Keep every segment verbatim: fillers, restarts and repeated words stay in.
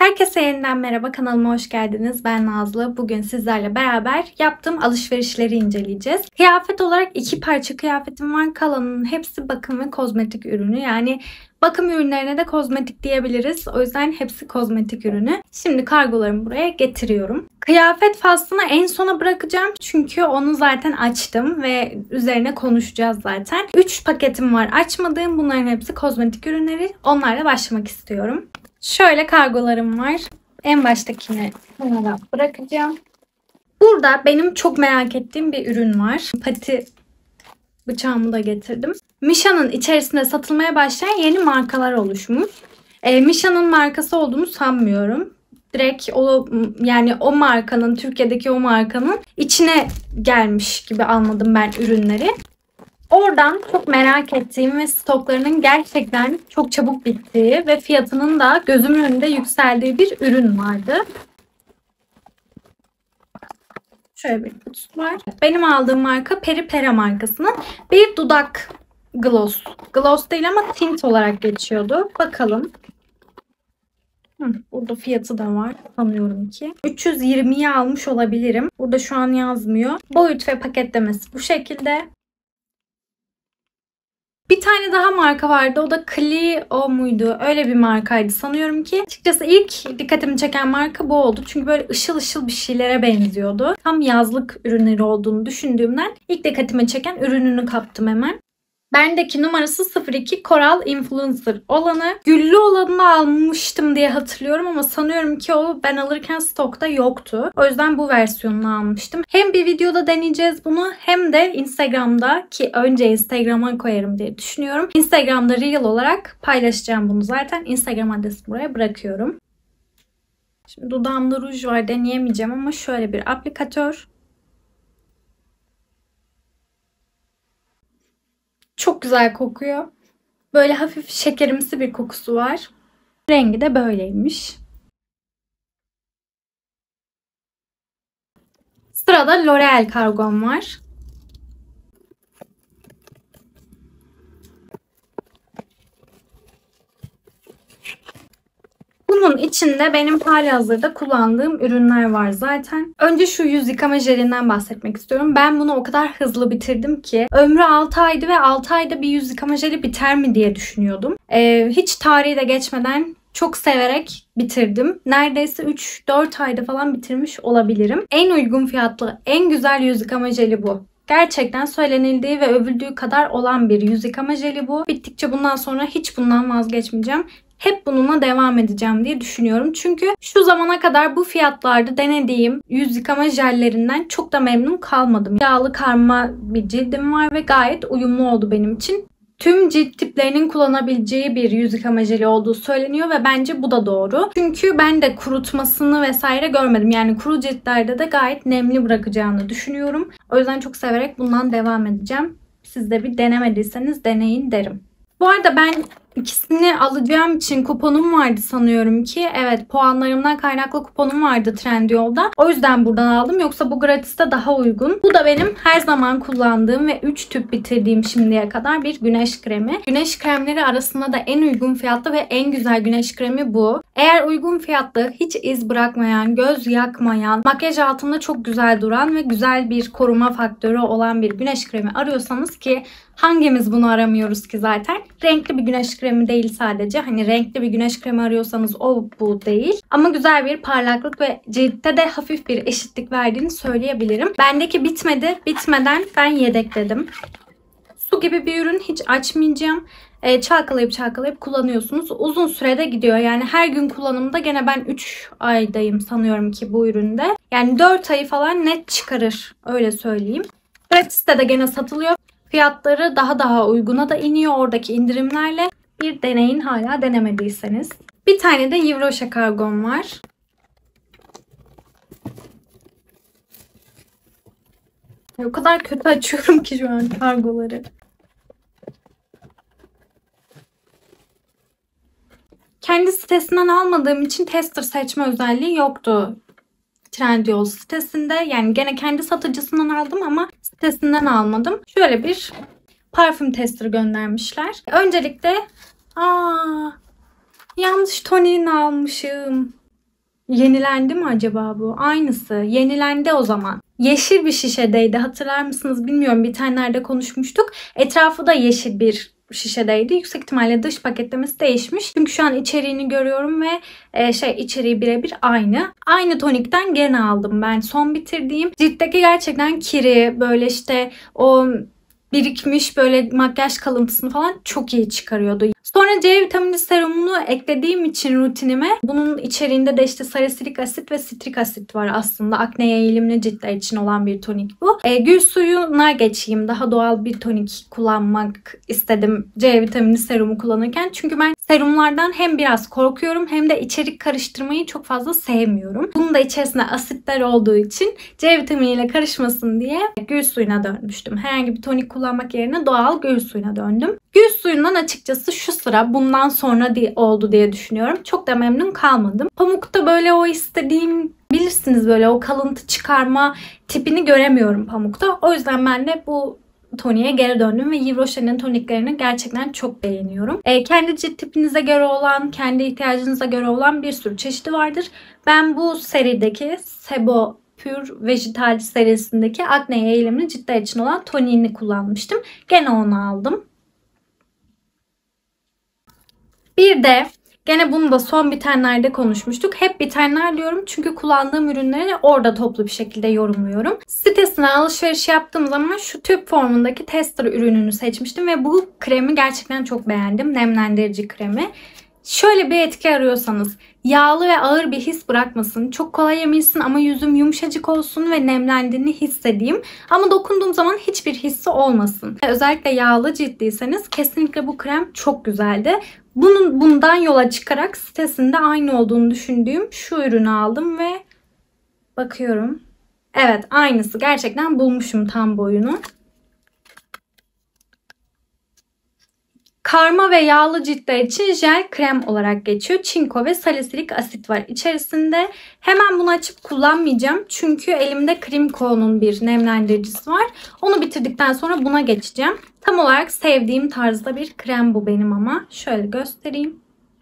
Herkese yeniden merhaba, kanalıma hoş geldiniz. Ben Nazlı. Bugün sizlerle beraber yaptığım alışverişleri inceleyeceğiz. Kıyafet olarak iki parça kıyafetim var. Kalanının hepsi bakım ve kozmetik ürünü. Yani bakım ürünlerine de kozmetik diyebiliriz. O yüzden hepsi kozmetik ürünü. Şimdi kargolarımı buraya getiriyorum. Kıyafet faslını en sona bırakacağım. Çünkü onu zaten açtım ve üzerine konuşacağız zaten. üç paketim var açmadığım. Bunların hepsi kozmetik ürünleri. Onlarla başlamak istiyorum. Şöyle kargolarım var. En baştakini kenara bırakacağım. Burada benim çok merak ettiğim bir ürün var. Pati bıçağımı da getirdim. Misha'nın içerisinde satılmaya başlayan yeni markalar oluşmuş. E, Misha'nın markası olduğunu sanmıyorum. Direkt o, yani o markanın, Türkiye'deki o markanın içine gelmiş gibi anladım ben ürünleri. Oradan çok merak ettiğim ve stoklarının gerçekten çok çabuk bittiği ve fiyatının da gözümün önünde yükseldiği bir ürün vardı. Şöyle bir kutusu var. Benim aldığım marka Peripera markasının bir dudak gloss. Gloss değil ama tint olarak geçiyordu. Bakalım. Hı, burada fiyatı da var sanıyorum ki. üç yüz yirmiye almış olabilirim. Burada şu an yazmıyor. Boyut ve paketlemesi bu şekilde. Bir tane daha marka vardı. O da Clio muydu? Öyle bir markaydı sanıyorum ki. Açıkçası ilk dikkatimi çeken marka bu oldu. Çünkü böyle ışıl ışıl bir şeylere benziyordu. Tam yazlık ürünleri olduğunu düşündüğümden ilk dikkatimi çeken ürününü kaptım hemen. Bendeki numarası sıfır iki Coral Influencer olanı. Güllü olanını almıştım diye hatırlıyorum ama sanıyorum ki o ben alırken stokta yoktu. O yüzden bu versiyonunu almıştım. Hem bir videoda deneyeceğiz bunu hem de Instagram'da, ki önce Instagram'a koyarım diye düşünüyorum. Instagram'da Reel olarak paylaşacağım bunu zaten. Instagram adresi buraya bırakıyorum. Şimdi dudağımda ruj var, deneyemeyeceğim ama şöyle bir aplikatör. Çok güzel kokuyor. Böyle hafif şekerimsi bir kokusu var. Rengi de böyleymiş. Sırada L'Oreal kargom var. Bunun içinde benim halihazırda kullandığım ürünler var zaten. Önce şu yüz yıkama jelinden bahsetmek istiyorum. Ben bunu o kadar hızlı bitirdim ki ömrü altı aydı ve altı ayda bir yüz yıkama jeli biter mi diye düşünüyordum. Ee, hiç tarihi de geçmeden çok severek bitirdim. Neredeyse üç dört ayda falan bitirmiş olabilirim. En uygun fiyatlı, en güzel yüz yıkama jeli bu. Gerçekten söylenildiği ve övüldüğü kadar olan bir yüz yıkama jeli bu. Bittikçe bundan sonra hiç bundan vazgeçmeyeceğim. Hep bununla devam edeceğim diye düşünüyorum. Çünkü şu zamana kadar bu fiyatlarda denediğim yüz yıkama jellerinden çok da memnun kalmadım. Yağlı karma bir cildim var ve gayet uyumlu oldu benim için. Tüm cilt tiplerinin kullanabileceği bir yüz yıkama jeli olduğu söyleniyor ve bence bu da doğru. Çünkü ben de kurutmasını vesaire görmedim. Yani kuru ciltlerde de gayet nemli bırakacağını düşünüyorum. O yüzden çok severek bundan devam edeceğim. Siz de bir denemediyseniz deneyin derim. Bu arada ben ikisini alacağım için kuponum vardı sanıyorum ki. Evet, puanlarımdan kaynaklı kuponum vardı Trendyol'da. O yüzden buradan aldım. Yoksa bu gratis'te daha uygun. Bu da benim her zaman kullandığım ve üç tüp bitirdiğim şimdiye kadar bir güneş kremi. Güneş kremleri arasında da en uygun fiyatlı ve en güzel güneş kremi bu. Eğer uygun fiyatlı, hiç iz bırakmayan, göz yakmayan, makyaj altında çok güzel duran ve güzel bir koruma faktörü olan bir güneş kremi arıyorsanız, ki hangimiz bunu aramıyoruz ki zaten. Renkli bir güneş kremi değil sadece. Hani renkli bir güneş kremi arıyorsanız o bu değil. Ama güzel bir parlaklık ve ciltte de hafif bir eşitlik verdiğini söyleyebilirim. Bendeki bitmedi. Bitmeden ben yedekledim. Su gibi bir ürün, hiç açmayacağım. E, çalkalayıp çalkalayıp kullanıyorsunuz. Uzun sürede gidiyor. Yani her gün kullanımda gene ben üç aydayım sanıyorum ki bu üründe. Yani dört ayı falan net çıkarır. Öyle söyleyeyim. Gratis'te de gene satılıyor. Fiyatları daha daha uyguna da iniyor oradaki indirimlerle. Bir deneyin hala denemediyseniz. Bir tane de Yves Rocher kargom var. O kadar kötü açıyorum ki şu an kargoları. Kendi sitesinden almadığım için tester seçme özelliği yoktu Trendyol sitesinde. Yani gene kendi satıcısından aldım ama sitesinden almadım. Şöyle bir parfüm tester göndermişler. Öncelikle aa, yanlış toniğini almışım. Yenilendi mi acaba bu? Aynısı. Yenilendi o zaman. Yeşil bir şişedeydi. Hatırlar mısınız bilmiyorum. Bir tane nerede konuşmuştuk. Etrafı da yeşil bir şişedeydi. Yüksek ihtimalle dış paketlemesi değişmiş. Çünkü şu an içeriğini görüyorum ve e, şey içeriği birebir aynı. Aynı tonikten gene aldım ben. Son bitirdiğim. Ciltteki gerçekten kiri, böyle işte o birikmiş böyle makyaj kalıntısını falan çok iyi çıkarıyordu. Sonra C vitamini serumunu eklediğim için rutinime, bunun içeriğinde de işte salisilik asit ve sitrik asit var aslında. Akneye eğilimli ciltler için olan bir tonik bu. E, gül suyuna geçeyim. Daha doğal bir tonik kullanmak istedim C vitamini serumu kullanırken. Çünkü ben serumlardan hem biraz korkuyorum hem de içerik karıştırmayı çok fazla sevmiyorum. Bunun da içerisinde asitler olduğu için C vitaminiyle karışmasın diye gül suyuna dönmüştüm. Herhangi bir tonik kullanmak yerine doğal gül suyuna döndüm. Gül suyundan açıkçası şu sıra bundan sonra diye oldu diye düşünüyorum. Çok da memnun kalmadım. Pamukta böyle o istediğim, bilirsiniz, böyle o kalıntı çıkarma tipini göremiyorum pamukta. O yüzden ben de bu toniğe geri döndüm ve Yves Rocher'in toniklerini gerçekten çok beğeniyorum. E, kendi cilt tipinize göre olan, kendi ihtiyacınıza göre olan bir sürü çeşidi vardır. Ben bu serideki Sebo Pure Vegetal serisindeki akneye eğilimli ciltler için olan toniğini kullanmıştım. Gene onu aldım. Bir de gene bunu da son bitenlerde konuşmuştuk. Hep bitenler diyorum çünkü kullandığım ürünleri orada toplu bir şekilde yorumluyorum. Sitesine alışveriş yaptığım zaman şu tüp formundaki tester ürününü seçmiştim ve bu kremi gerçekten çok beğendim. Nemlendirici kremi. Şöyle bir etki arıyorsanız, yağlı ve ağır bir his bırakmasın, çok kolay emilsin ama yüzüm yumuşacık olsun ve nemlendiğini hissedeyim ama dokunduğum zaman hiçbir hissi olmasın. Özellikle yağlı ciltliyseniz kesinlikle bu krem çok güzeldi. Bunun, bundan yola çıkarak sitesinde aynı olduğunu düşündüğüm şu ürünü aldım ve bakıyorum. Evet, aynısı. Gerçekten bulmuşum tam boyunu. Karma ve yağlı ciltler için jel krem olarak geçiyor. Çinko ve salisilik asit var içerisinde. Hemen bunu açıp kullanmayacağım. Çünkü elimde Crimco'nun bir nemlendiricisi var. Onu bitirdikten sonra buna geçeceğim. Tam olarak sevdiğim tarzda bir krem bu benim ama. Şöyle göstereyim.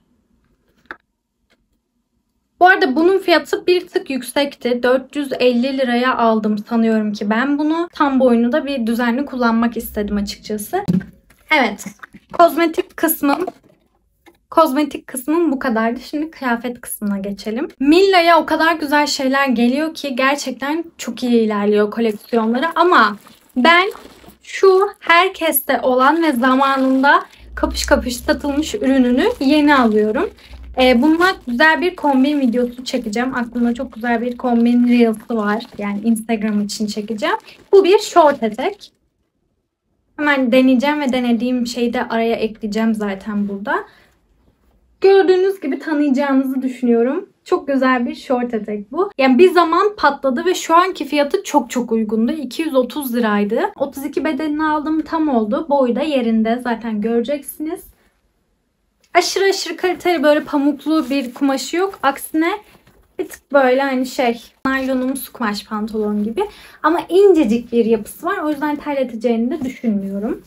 Bu arada bunun fiyatı bir tık yüksekti. dört yüz elli liraya aldım sanıyorum ki ben bunu. Tam boyunu da bir düzenli kullanmak istedim açıkçası. Evet. Kozmetik kısmım Kozmetik kısmım bu kadardı. Şimdi kıyafet kısmına geçelim. Milla'ya o kadar güzel şeyler geliyor ki gerçekten çok iyi ilerliyor koleksiyonları ama ben şu herkeste olan ve zamanında kapış kapış satılmış ürününü yeni alıyorum. Ee, bununla güzel bir kombin videosu çekeceğim. Aklımda çok güzel bir kombin reels'ı var. Yani Instagram için çekeceğim. Bu bir short etek. Hemen deneyeceğim ve denediğim şeyi de araya ekleyeceğim zaten burada. Gördüğünüz gibi tanıyacağınızı düşünüyorum. Çok güzel bir short etek bu. Yani bir zaman patladı ve şu anki fiyatı çok çok uygundu. iki yüz otuz liraydı. otuz iki bedenini aldım, tam oldu. Boyu da yerinde, zaten göreceksiniz. Aşırı aşırı kaliteli böyle pamuklu bir kumaşı yok. Aksine bir tık böyle hani şey, naylonumsu kumaş pantolon gibi. Ama incecik bir yapısı var. O yüzden terleteceğini de düşünmüyorum.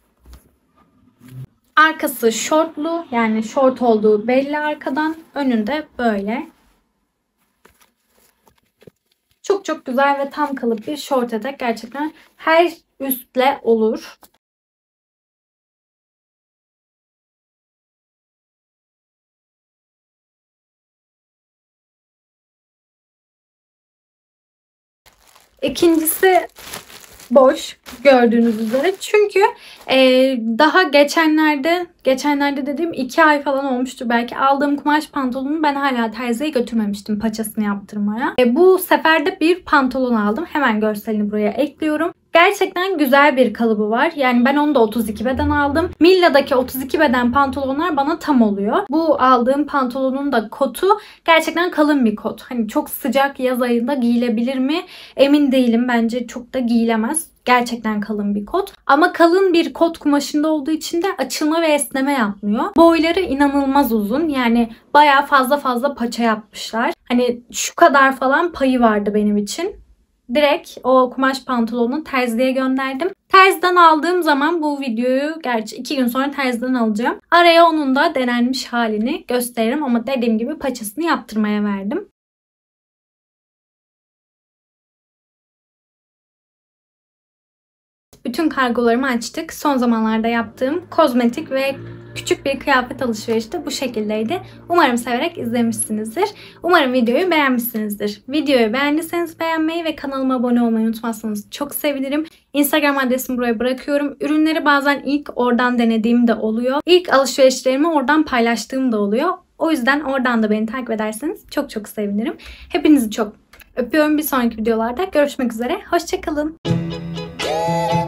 Arkası şortlu, yani şort olduğu belli arkadan. Önünde böyle. Çok çok güzel ve tam kalıp bir şort etek. Gerçekten her üstle olur. İkincisi boş, gördüğünüz üzere. Çünkü e, daha geçenlerde, geçenlerde dediğim iki ay falan olmuştur belki, aldığım kumaş pantolonu ben hala terziye götürmemiştim paçasını yaptırmaya. E, bu sefer de bir pantolon aldım. Hemen görselini buraya ekliyorum. Gerçekten güzel bir kalıbı var. Yani ben onu da otuz iki beden aldım. Milla'daki otuz iki beden pantolonlar bana tam oluyor. Bu aldığım pantolonun da kotu gerçekten kalın bir kot. Hani çok sıcak yaz ayında giyilebilir mi? Emin değilim. Bence çok da giyilemez. Gerçekten kalın bir kot. Ama kalın bir kot kumaşında olduğu için de açılma ve esneme yapmıyor. Boyları inanılmaz uzun. Yani bayağı fazla fazla paça yapmışlar. Hani şu kadar falan payı vardı benim için. Direkt o kumaş pantolonu terziye gönderdim. Terziden aldığım zaman bu videoyu, gerçi iki gün sonra terziden alacağım. Araya onun da denenmiş halini gösteririm ama dediğim gibi paçasını yaptırmaya verdim. bütün kargolarımı açtık. Son zamanlarda yaptığım kozmetik ve küçük bir kıyafet alışverişi de bu şekildeydi. Umarım severek izlemişsinizdir. Umarım videoyu beğenmişsinizdir. Videoyu beğendiyseniz beğenmeyi ve kanalıma abone olmayı unutmazsanız çok sevinirim. Instagram adresimi buraya bırakıyorum. Ürünleri bazen ilk oradan denediğim de oluyor. İlk alışverişlerimi oradan paylaştığım da oluyor. O yüzden oradan da beni takip ederseniz çok çok sevinirim. Hepinizi çok öpüyorum. Bir sonraki videolarda görüşmek üzere. Hoşça kalın.